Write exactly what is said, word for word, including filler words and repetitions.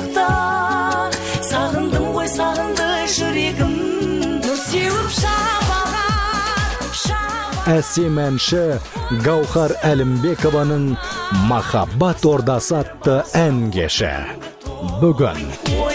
шақта, сағындым ғой сағынды жүрегім, нұр сеуіп шапағат, шапағат. Әсем әнші Гаухар Әлімбекованың «Махаббат ордасы» атты ән кеші. Бүгін